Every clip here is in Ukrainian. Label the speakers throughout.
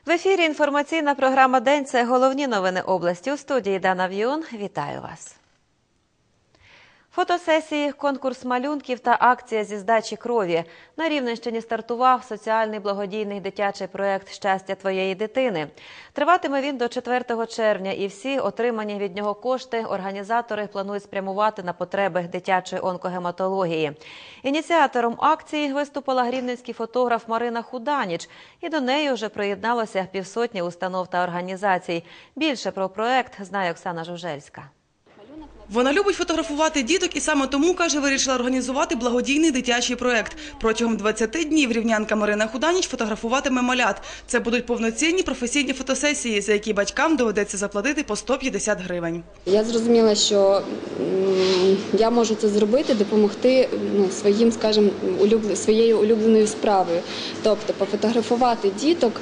Speaker 1: В ефірі інформаційна програма «День» – це головні новини області. У студії Дана В'юн. Вітаю вас. Фотосесії, конкурс малюнків та акція зі здачі крові. На Рівненщині стартував соціальний благодійний дитячий проєкт «Щастя твоєї дитини». Триватиме він до 4 червня, і всі отримані від нього кошти організатори планують спрямувати на потреби дитячої онкогематології. Ініціатором акції виступила рівненський фотограф Марина Худаніч, і до неї вже приєдналося півсотні установ та організацій. Більше про проєкт знає Оксана Жужельська.
Speaker 2: Вона любить фотографувати діток і саме тому, каже, вирішила організувати благодійний дитячий проєкт. Протягом 20 днів рівнянка Марина Худаніч фотографуватиме малят. Це будуть повноцінні професійні фотосесії, за які батькам доведеться заплатити по 150 гривень.
Speaker 3: Я зрозуміла, що я можу це зробити, допомогти своїм, скажімо, своєю улюбленою справою. Тобто пофотографувати діток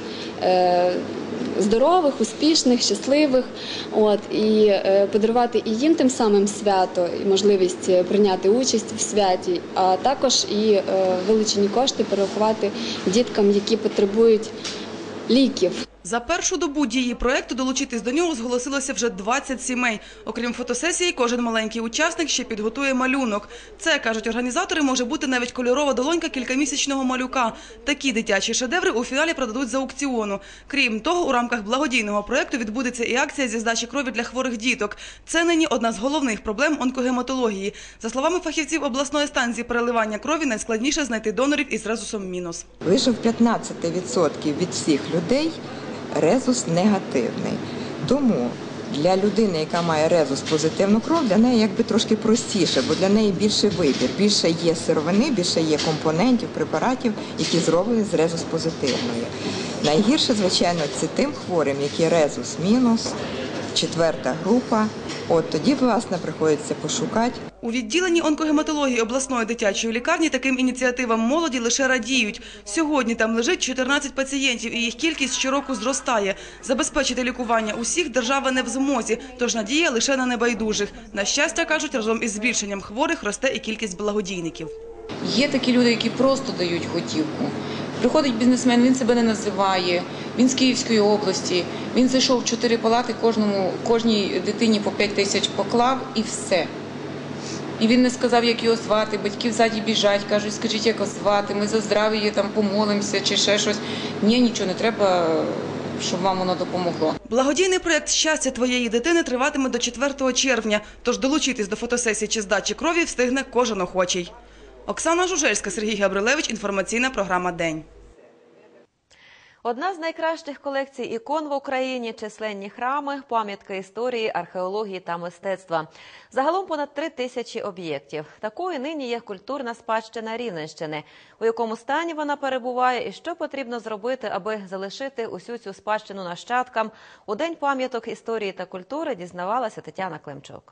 Speaker 3: здорових, успішних, щасливих, і подарувати і їм тим самим свято, і можливість прийняти участь в святі, а також і вилучені кошти перерахувати діткам, які потребують ліків.
Speaker 2: За першу добу дії проєкту долучитись до нього зголосилося вже 20 сімей. Окрім фотосесії, кожен маленький учасник ще підготує малюнок. Це, кажуть організатори, може бути навіть кольорова долонька кількамісячного малюка. Такі дитячі шедеври у фіналі продадуть з аукціону. Крім того, у рамках благодійного проєкту відбудеться і акція зі здачі крові для хворих діток. Це нині одна з головних проблем онкогематології. За словами фахівців обласної станції переливання крові, найскладніше знайти донорів із резусом мінус.
Speaker 4: Лише в 15% від всіх людей резус негативний. Тому для людини, яка має резус позитивну кров, для неї якби трошки простіше, бо для неї більше вибір, більше є сировини, більше є компонентів, препаратів, які зроблені з резус позитивної. Найгірше, звичайно, це тим хворим, які резус мінус, 4-та група. От тоді, власне, приходиться пошукати.
Speaker 2: У відділенні онкогематології обласної дитячої лікарні таким ініціативам молоді лише радіють. Сьогодні там лежить 14 пацієнтів, і їх кількість щороку зростає. Забезпечити лікування усіх держава не в змозі, тож надія лише на небайдужих. На щастя, кажуть, разом із збільшенням хворих росте і кількість благодійників.
Speaker 5: Є такі люди, які просто дають готівку. Приходить бізнесмен, він себе не називає, він з Київської області, він зайшов в 4 палати, кожній дитині по 5 тисяч поклав і все. І він не сказав, як його звати, батьки ззаді біжать, кажуть, скажіть, як його звати, ми за здрав'я там помолимося чи ще щось. Ні, нічого не треба, щоб вам воно допомогло.
Speaker 2: Благодійний проєкт «Щастя твоєї дитини» триватиме до 4 червня, тож долучитись до фотосесії чи здачі крові встигне кожен охочий. Оксана Жужельська, Сергій Габрилевич, інформаційна програма «День».
Speaker 1: Одна з найкращих колекцій ікон в Україні – численні храми, пам'ятки історії, археології та мистецтва. Загалом понад 3000 об'єктів. Такою нині є культурна спадщина Рівненщини. У якому стані вона перебуває і що потрібно зробити, аби залишити усю цю спадщину нащадкам, у День пам'яток історії та культури дізнавалася Тетяна Климчук.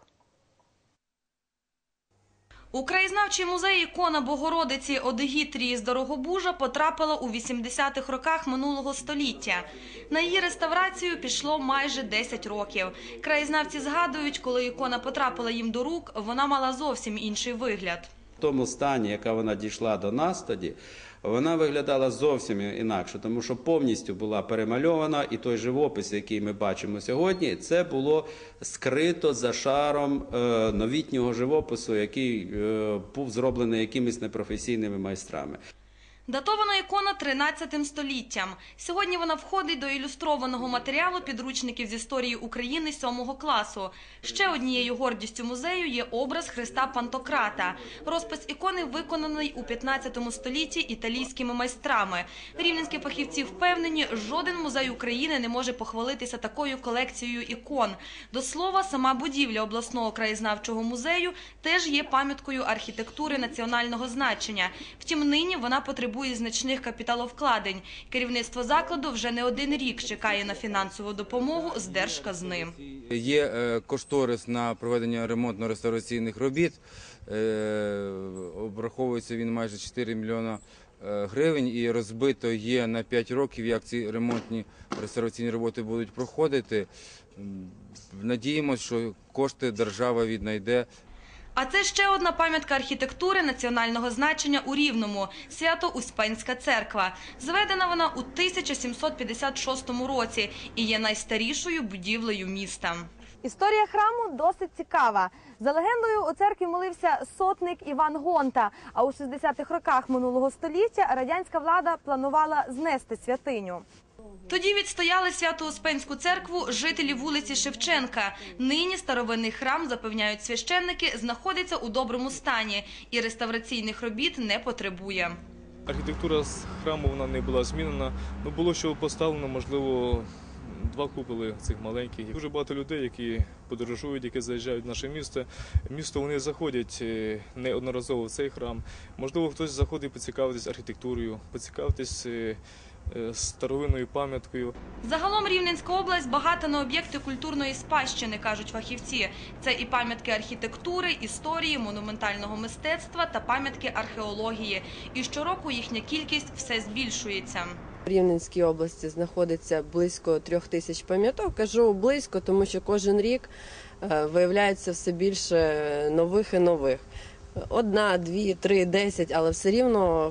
Speaker 6: У краєзнавчий музей ікона Богородиці Одегітрії з Дорогобужа потрапила у 80-х роках минулого століття. На її реставрацію пішло майже 10 років. Краєзнавці згадують, коли ікона потрапила їм до рук, вона мала зовсім інший вигляд.
Speaker 7: В тому стані, яка вона дійшла до нас тоді, вона виглядала зовсім інакше, тому що повністю була перемальована, і той живопис, який ми бачимо сьогодні, це було скрито за шаром новітнього живопису, який був зроблений якимись непрофесійними майстрами.
Speaker 6: Датована ікона 13 століттям. Сьогодні вона входить до ілюстрованого матеріалу підручників з історії України 7 класу. Ще однією гордістю музею є образ Христа Пантократа. Розпис ікони виконаний у 15 столітті італійськими майстрами. Рівненські фахівці впевнені, жоден музей України не може похвалитися такою колекцією ікон. До слова, сама будівля обласного краєзнавчого музею теж є пам'яткою архітектури національного значення. Втім, нині вона потребує значних капіталовкладень. Керівництво закладу вже не один рік чекає на фінансову допомогу з держказни.
Speaker 8: Є кошторис на проведення ремонтно-реставраційних робіт. Обраховується він майже 4 мільйона гривень і розбито є на 5 років, як ці ремонтні реставраційні роботи будуть проходити. Надіємося, що кошти держава віднайде.
Speaker 6: А це ще одна пам'ятка архітектури національного значення у Рівному – Свято-Успенська церква. Зведена вона у 1756 році і є найстарішою будівлею міста.
Speaker 9: Історія храму досить цікава. За легендою, у церкві молився сотник Іван Гонта, а у 60-х роках минулого століття радянська влада планувала знести святиню.
Speaker 6: Тоді відстояли Свято-Успенську церкву жителі вулиці Шевченка. Нині старовинний храм, запевняють священники, знаходиться у доброму стані і реставраційних робіт не потребує.
Speaker 10: Архітектура храму вона не була змінена, було що поставлено, можливо, 2 куполи цих маленьких. Дуже багато людей, які подорожують, які заїжджають в наше місто. Місто вони заходять неодноразово в цей храм. Можливо, хтось заходить поцікавитись архітектурою, поцікавитись старовинною пам'яткою.
Speaker 6: Загалом Рівненська область багата на об'єкти культурної спадщини, кажуть фахівці. Це і пам'ятки архітектури, історії, монументального мистецтва та пам'ятки археології. І щороку їхня кількість все збільшується.
Speaker 11: В Рівненській області знаходиться близько 3000 пам'яток. Кажу близько, тому що кожен рік виявляється все більше нових і нових. 1, 2, 3, 10, але все рівно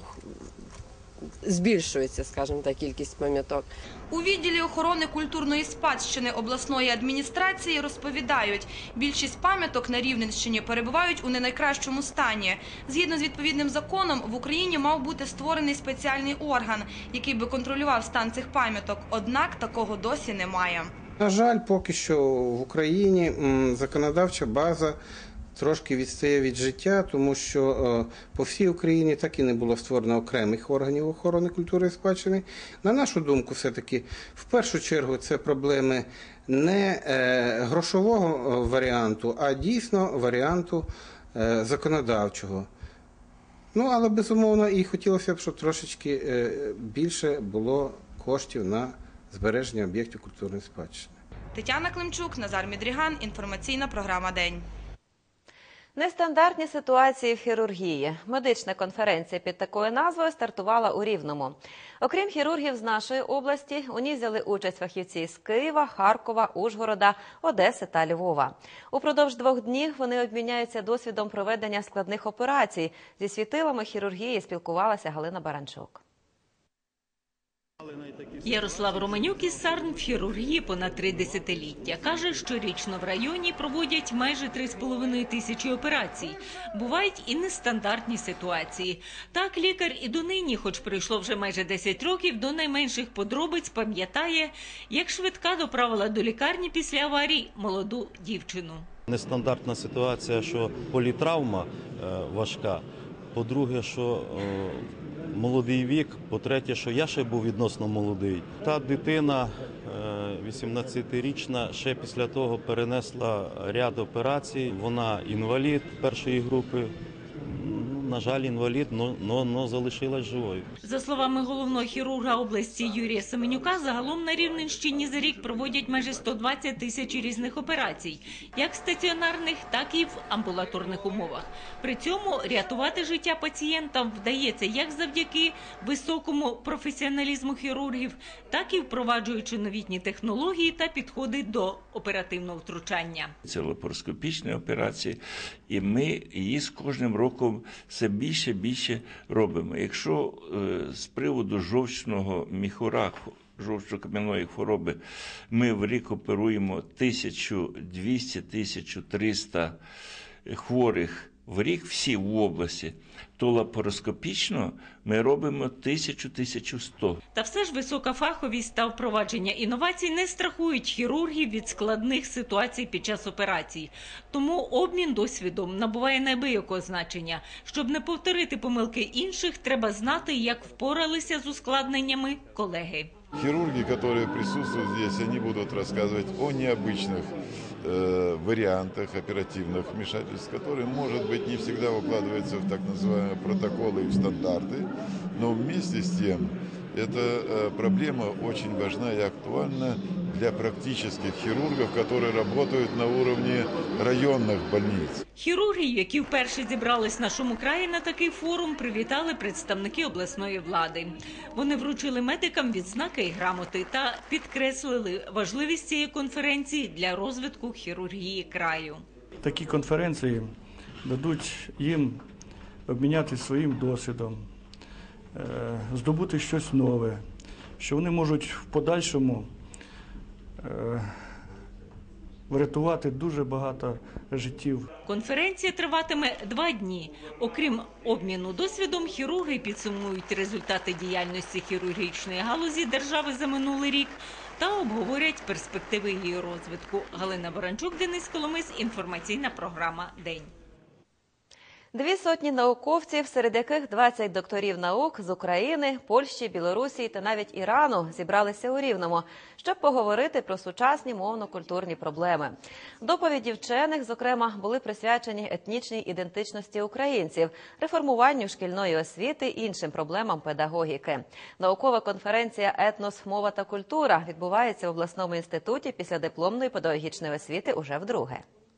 Speaker 11: збільшується, скажімо так, кількість пам'яток.
Speaker 6: У відділі охорони культурної спадщини обласної адміністрації розповідають, більшість пам'яток на Рівненщині перебувають у не найкращому стані. Згідно з відповідним законом, в Україні мав бути створений спеціальний орган, який би контролював стан цих пам'яток, однак такого досі немає.
Speaker 12: На жаль, поки що в Україні законодавча база трошки відстає від життя, тому що по всій Україні так і не було створено окремих органів охорони культури і спадщини. На нашу думку, все-таки, в першу чергу, це проблеми не грошового варіанту, а дійсно варіанту законодавчого. Але, безумовно, і хотілося б, щоб трошечки більше було коштів на збереження об'єктів культурної спадщини.
Speaker 6: Тетяна Климчук, Назар Мідріган, інформаційна програма «День».
Speaker 1: Нестандартні ситуації в хірургії. Медична конференція під такою назвою стартувала у Рівному. Окрім хірургів з нашої області, у ній взяли участь фахівці з Києва, Харкова, Ужгорода, Одеси та Львова. Упродовж 2 днів вони обміняються досвідом проведення складних операцій. Зі світилами хірургії спілкувалася Галина Баранчук.
Speaker 13: Ярослав Романюк із Сарн в хірургії понад 3 десятиліття. Каже, щорічно в районі проводять майже 3,5 тисячі операцій. Бувають і нестандартні ситуації. Так, лікар і донині, хоч пройшло вже майже 10 років, до найменших подробиць пам'ятає, як швидка доправила до лікарні після аварії молоду дівчину.
Speaker 14: Нестандартна ситуація, що політравма важка. По-друге, що молодий вік, по-третє, що я ще був відносно молодий. Та дитина, 18-річна, ще після того перенесла ряд операцій. Вона інвалід першої групи. На жаль, інвалід, но залишилась живою.
Speaker 13: За словами головного хірурга області Юрія Семенюка, загалом на Рівненщині за рік проводять майже 120 тисяч різних операцій, як стаціонарних, так і в амбулаторних умовах. При цьому рятувати життя пацієнтам вдається як завдяки високому професіоналізму хірургів, так і впроваджуючи новітні технології та підходи до оперативного втручання.
Speaker 15: Це лапароскопічні операції, і ми її з кожним роком все більше робимо. Якщо з приводу жовчного міхура, жовчно-кам'яної хвороби, ми в рік оперуємо 1200-1300 хворих в рік всі в області, то лапароскопічно ми робимо 1000-1100.
Speaker 13: Та все ж висока фаховість та впровадження інновацій не страхують хірургів від складних ситуацій під час операцій. Тому обмін досвідом набуває неабиякого значення. Щоб не повторити помилки інших, треба знати, як впоралися з ускладненнями колеги.
Speaker 16: Хирурги, которые присутствуют здесь, они будут рассказывать о необычных вариантах оперативных вмешательств, которые, может быть, не всегда укладываются в так называемые протоколы и в стандарты, но вместе с тем эта проблема очень важна и актуальна для практических хирургов, которые работают на уровне районных больниц.
Speaker 13: Хірургів, які вперше зібрались в нашому краї на такий форум, привітали представники обласної влади. Вони вручили медикам відзнаки і грамоти та підкреслили важливість цієї конференції для розвитку хірургії краю.
Speaker 17: Такі конференції дадуть їм обмінятися своїм досвідом, здобути щось нове, що вони можуть в подальшому врятувати дуже багато життів.
Speaker 13: Конференція триватиме 2 дні. Окрім обміну досвідом, хірурги підсумують результати діяльності хірургічної галузі держави за минулий рік та обговорять перспективи її розвитку. Галина Баранчук, Денис Коломис, інформаційна програма «День».
Speaker 1: 200 науковців, серед яких 20 докторів наук з України, Польщі, Білорусі та навіть Ірану зібралися у Рівному, щоб поговорити про сучасні мовно-культурні проблеми. Доповіді вчених, зокрема, були присвячені етнічній ідентичності українців, реформуванню шкільної освіти і іншим проблемам педагогіки. Наукова конференція «Етнос, мова та культура» відбувається в обласному інституті післядипломної педагогічної освіти уже вдруге.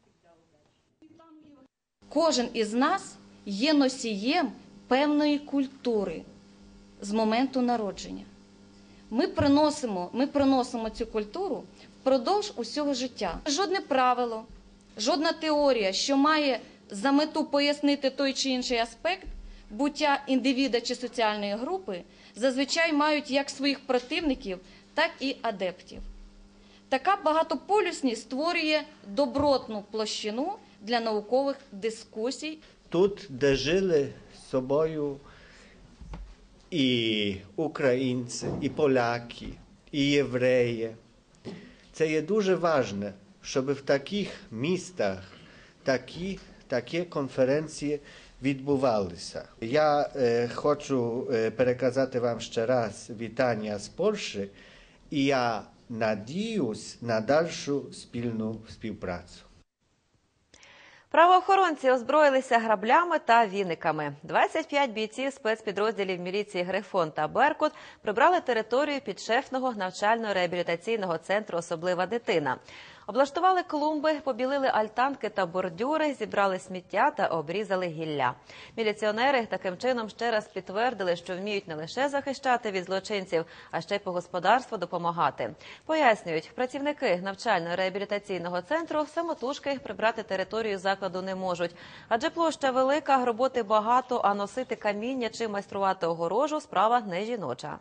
Speaker 18: Кожен із нас є носієм певної культури з моменту народження. Ми приносимо цю культуру впродовж усього життя. Жодне правило, жодна теорія, що має за мету пояснити той чи інший аспект буття індивіда чи соціальної групи, зазвичай мають як своїх противників, так і адептів. Така багатополюсність створює добротну площину для наукових дискусій.
Speaker 19: Тут, де жили з собою і українці, і поляки, і євреї. Це є дуже важливо, щоб в таких містах такі конференції відбувалися. Я хочу переказати вам ще раз вітання з Польщі, і я надіюсь на дальшу спільну співпрацю.
Speaker 1: Правоохоронці озброїлися граблями та віниками. 25 бійців спецпідрозділів міліції «Грифон» та «Беркут» прибрали територію підшефного навчально-реабілітаційного центру «Особлива дитина». Облаштували клумби, побілили альтанки та бордюри, зібрали сміття та обрізали гілля. Міліціонери таким чином ще раз підтвердили, що вміють не лише захищати від злочинців, а ще й по господарству допомагати. Пояснюють, працівники навчально-реабілітаційного центру самотужки прибрати територію закладу не можуть. Адже площа велика, роботи багато, а носити каміння чи майструвати огорожу – справа не жіноча.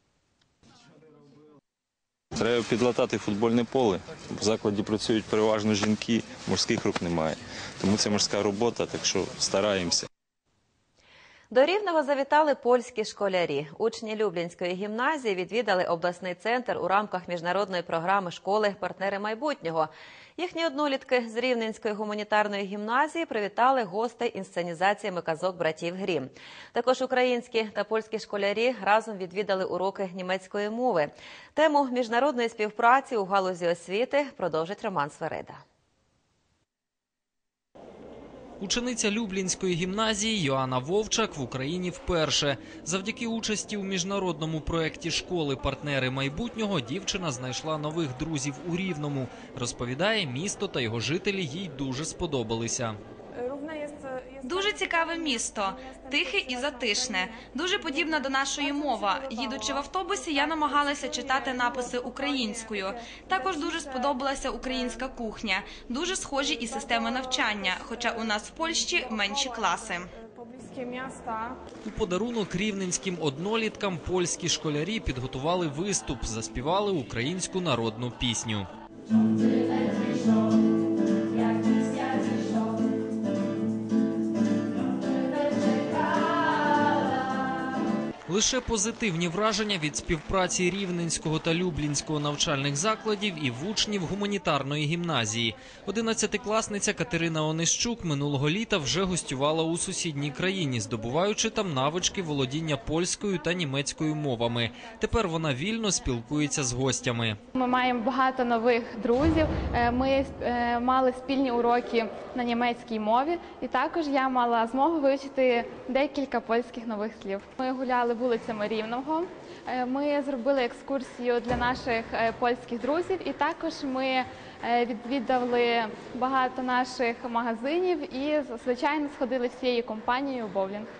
Speaker 20: Треба підлатати футбольне поле. В закладі працюють переважно жінки, мужських рук немає. Тому це мужська робота, так що стараємося.
Speaker 1: До Рівного завітали польські школярі. Учні Люблінської гімназії відвідали обласний центр у рамках міжнародної програми школи «Партнери майбутнього». Їхні однолітки з Рівненської гуманітарної гімназії привітали гостей інсценізаціями казок братів Грім. Також українські та польські школярі разом відвідали уроки німецької мови. Тему міжнародної співпраці у галузі освіти продовжить Роман Сверида.
Speaker 21: Учениця Люблінської гімназії Йоанна Вовчак в Україні вперше. Завдяки участі у міжнародному проєкті школи «Партнери майбутнього» дівчина знайшла нових друзів у Рівному. Розповідає, місто та його жителі їй дуже сподобалися.
Speaker 6: Дуже цікаве місто, тихе і затишне, дуже подібна до нашої мови. Їдучи в автобусі, я намагалася читати написи українською. Також дуже сподобалася українська кухня, дуже схожі і системи навчання, хоча у нас в Польщі менші класи.
Speaker 21: У подарунок рівненським одноліткам польські школярі підготували виступ, заспівали українську народну пісню. Лише позитивні враження від співпраці Рівненського та Люблінського навчальних закладів і в учнів гуманітарної гімназії. 11-класниця Катерина Онищук минулого літа вже гостювала у сусідній країні, здобуваючи там навички володіння польською та німецькою мовами. Тепер вона вільно спілкується з гостями.
Speaker 22: Ми маємо багато нових друзів. Ми мали спільні уроки на німецькій мові. І також я мала змогу вивчити декілька польських нових слів. Ми гуляли вулицями Рівного. Ми зробили екскурсію для наших польських друзів і також ми відвідали багато наших магазинів і, звичайно, сходили всією компанією у боулінг.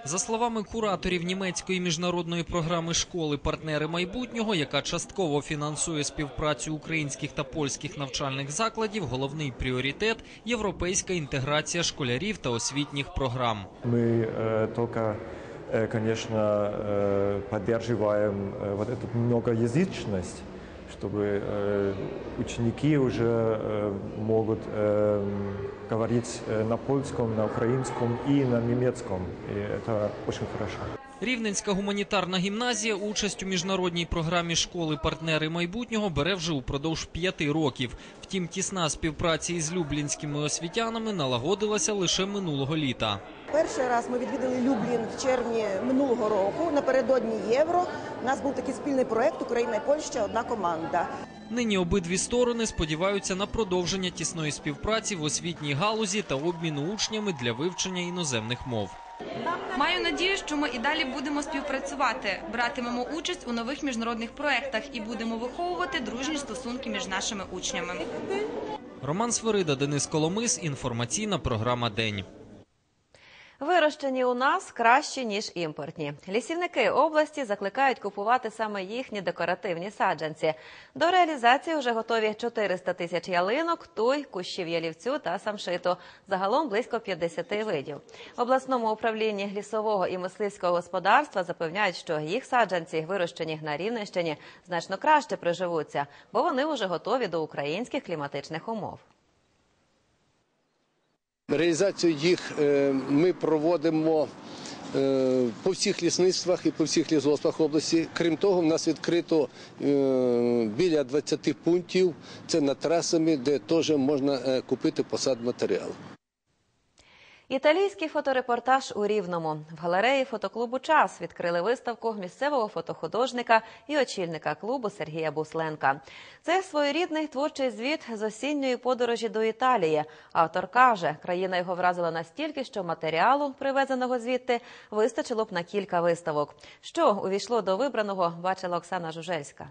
Speaker 21: За словами кураторів німецької міжнародної програми школи «Партнери майбутнього», яка частково фінансує співпрацю українських та польських навчальних закладів, головний пріоритет – європейська інтеграція школярів та освітніх програм.
Speaker 3: Ми тільки, звісно, підтримуємо цю многоязичність, чтобы ученики уже могут говорить на польском, на украинском и на немецком. И это очень хорошо.
Speaker 21: Рівненська гуманітарна гімназія участь у міжнародній програмі школи «Партнери майбутнього» бере вже упродовж 5 років. Втім, тісна співпраця із люблінськими освітянами налагодилася лише минулого літа.
Speaker 4: Перший раз ми відвідали Люблін в червні минулого року, напередодні Євро. У нас був такий спільний проєкт «Україна і Польща. Одна команда».
Speaker 21: Нині обидві сторони сподіваються на продовження тісної співпраці в освітній галузі та обміну учнями для вивчення іноземних мов.
Speaker 6: Маю надію, що ми і далі будемо співпрацювати, братимемо участь у нових міжнародних проєктах і будемо виховувати дружні стосунки між нашими учнями.
Speaker 21: Роман Сверида, Денис Коломис, інформаційна програма «День».
Speaker 1: Вирощені у нас кращі, ніж імпортні. Лісівники області закликають купувати саме їхні декоративні саджанці. До реалізації вже готові 400 тисяч ялинок, туй, кущів ялівцю та самшиту. Загалом близько 50 видів. В обласному управлінні лісового і мисливського господарства запевняють, що їх саджанці, вирощені на Рівненщині, значно краще приживуться, бо вони вже готові до українських кліматичних умов.
Speaker 23: Реалізацію їх ми проводимо по всіх лісництвах і по всіх лісгоспах області. Крім того, в нас відкрито біля 20 пунктів, це над трасами, де теж можна купити посадматеріал.
Speaker 1: Італійський фоторепортаж у Рівному. В галереї фотоклубу «Час» відкрили виставку місцевого фотохудожника і очільника клубу Сергія Бусленка. Це своєрідний творчий звіт з осінньої подорожі до Італії. Автор каже, країна його вразила настільки, що матеріалу, привезеного звідти, вистачило б на кілька виставок. Що увійшло до вибраного, бачила Оксана Жужельська.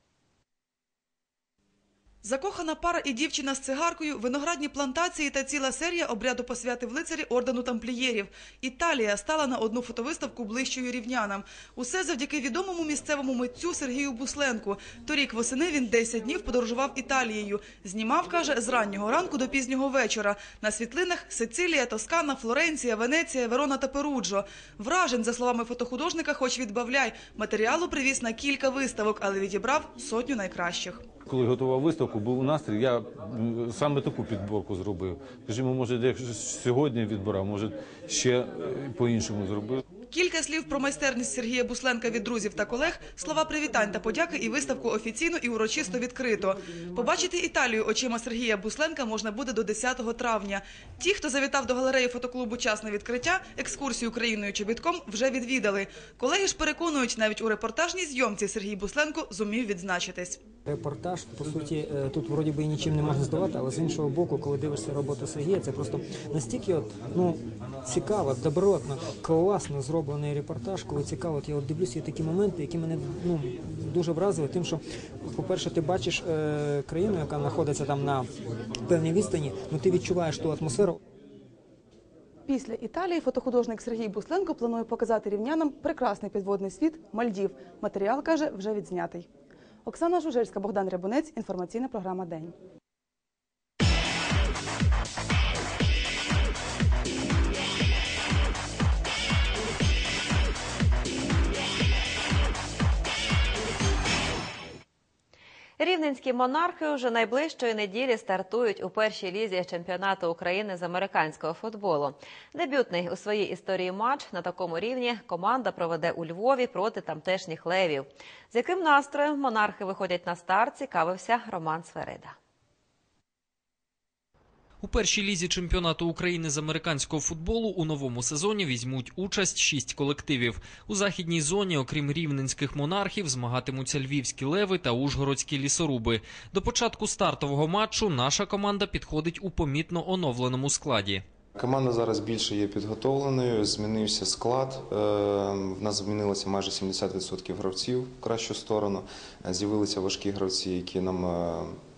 Speaker 2: Закохана пара і дівчина з цигаркою, виноградні плантації та ціла серія обряду посвяти в лицарі ордену тамплієрів. Італія стала на одну фотовиставку ближчою рівнянам. Усе завдяки відомому місцевому митцю Сергію Бусленку. Торік восени він 10 днів подорожував Італією. Знімав, каже, з раннього ранку до пізнього вечора. На світлинах Сицилія, Тоскана, Флоренція, Венеція, Верона та Перуджо. Вражень, за словами фотохудожника, хоч відбавляй. Матеріалу привіз на кілька виставок, але відібрав 100 найкращих.
Speaker 24: Коли готував виставку, був настрій, я саме таку підборку зробив. Скажімо, може, як сьогодні відбирав, може, ще по-іншому зробив.
Speaker 2: Кілька слів про майстерність Сергія Бусленка від друзів та колег, слова привітань та подяки і виставку офіційно і урочисто відкрито. Побачити Італію очима Сергія Бусленка можна буде до 10 травня. Ті, хто завітав до галереї фотоклубу «Час» на відкриття, екскурсію країною чобітком вже відвідали. Колеги ж переконують, навіть у репортажній зйомці Сергій Бусленко зумів відзначитись.
Speaker 25: Репортаж, по суті, тут вроді би і нічим не можна здавати, але з іншого боку, коли дивишся роботу Сергія, це просто настільки цікаво, добротно, класно зроблений репортаж, коли цікаво, я дивлюся, є такі моменти, які мене дуже вразили тим, що, по-перше, ти бачиш країну, яка знаходиться там на певній відстані, ти відчуваєш ту атмосферу.
Speaker 2: Після Італії фотохудожник Сергій Бусленко планує показати рівнянам прекрасний підводний світ Мальдів. Матеріал, каже, вже відзнятий. Оксана Жужельська, Богдан Рябунець, інформаційна програма «День».
Speaker 1: Рівненські монархи вже найближчої неділі стартують у першій лізі чемпіонату України з американського футболу. Дебютний у своїй історії матч на такому рівні команда проведе у Львові проти тамтешніх левів. З яким настроєм монархи виходять на старт, цікавився Роман Сверида.
Speaker 21: У першій лізі чемпіонату України з американського футболу у новому сезоні візьмуть участь 6 колективів. У західній зоні, окрім рівненських монархів, змагатимуться львівські леви та ужгородські лісоруби. До початку стартового матчу наша команда підходить у помітно оновленому складі.
Speaker 26: Команда зараз більше є підготовленою, змінився склад, в нас змінилося майже 70% гравців в кращу сторону, з'явилися важкі гравці, які нам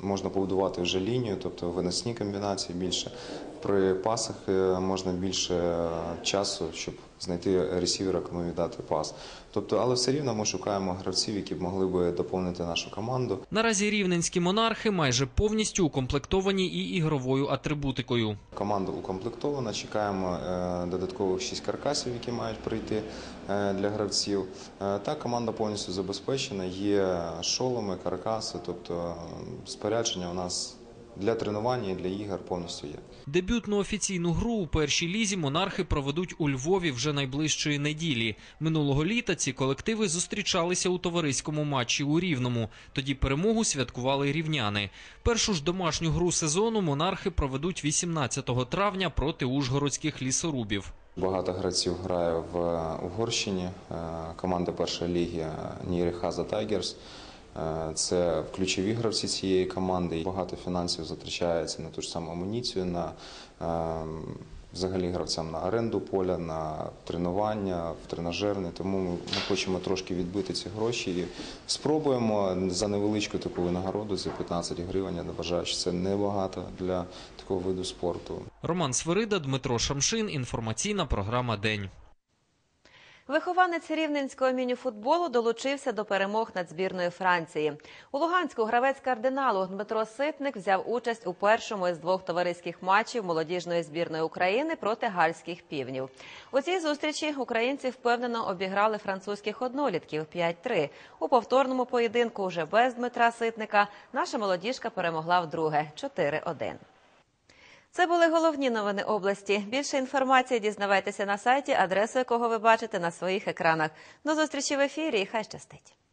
Speaker 26: можна побудувати вже лінію, тобто виносні комбінації більше. При пасах можна більше часу, щоб знайти ресівера, кому віддати пас. Тобто, але все рівно ми шукаємо гравців, які б могли би доповнити нашу команду.
Speaker 21: Наразі рівненські монархи майже повністю укомплектовані і ігровою атрибутикою.
Speaker 26: Команда укомплектована, чекаємо додаткових 6 каркасів, які мають прийти для гравців. Та команда повністю забезпечена, є шоломи, каркаси, тобто спорядження у нас для тренування і для ігор повністю є.
Speaker 21: Дебютну офіційну гру у першій лізі монархи проведуть у Львові вже найближчої неділі. Минулого літа ці колективи зустрічалися у товариському матчі у Рівному. Тоді перемогу святкували рівняни. Першу ж домашню гру сезону монархи проведуть 18 травня проти ужгородських лісорубів.
Speaker 26: Багато гравців грає в Угорщині. Команда першої ліги Нірихаза Тайгерс. Це ключові гравці цієї команди. Багато фінансів затрачається на ту ж саму амуніцію, на взагалі гравцям на оренду поля, на тренування, в тренажерний. Тому ми хочемо трошки відбити ці гроші і спробуємо за невеличку таку винагороду, за 15 гривень. Я вважаю, що це небагато для такого виду спорту.
Speaker 21: Роман Свирида, Дмитро Шамшин. Інформаційна програма «День».
Speaker 1: Вихованець рівненського мініфутболу долучився до перемог над збірною Франції. У Луганську гравець «Кардиналу» Дмитро Ситник взяв участь у першому із 2 товариських матчів молодіжної збірної України проти гальських півнів. У цій зустрічі українці впевнено обіграли французьких однолітків 5-3. У повторному поєдинку вже без Дмитра Ситника наша молодіжка перемогла вдруге 4-1. Це були головні новини області. Більше інформації дізнавайтеся на сайті, адресу якого ви бачите на своїх екранах. До зустрічі в ефірі і хай щастить!